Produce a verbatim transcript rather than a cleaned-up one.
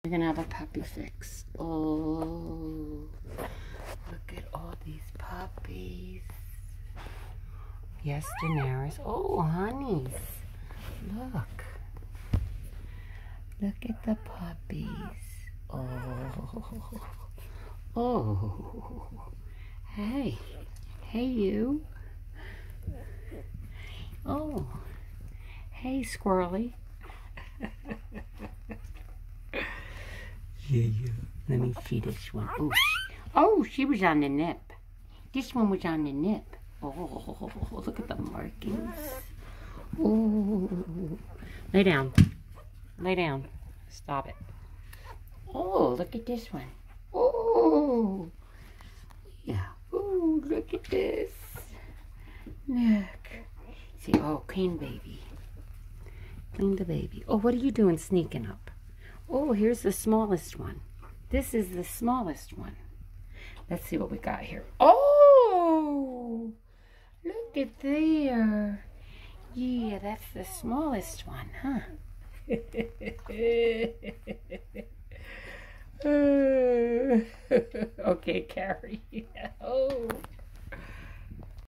We're gonna have a puppy fix. Oh, look at all these puppies. Yes, Daenerys. Oh, honeys. Look. Look at the puppies. Oh. Oh. Hey. Hey, you. Oh. Hey, Squirrely. Yeah, yeah. Let me see this one. Oh, she, oh, she was on the nip. This one was on the nip. Oh, look at the markings. Oh, lay down. Lay down. Stop it. Oh, look at this one. Oh, yeah. Oh, look at this. Look. See, oh, clean baby. Clean the baby. Oh, what are you doing sneaking up? Oh, here's the smallest one. This is the smallest one. Let's see what we got here. Oh, look at there. Yeah, that's the smallest one, huh? Okay, Carrie. Oh.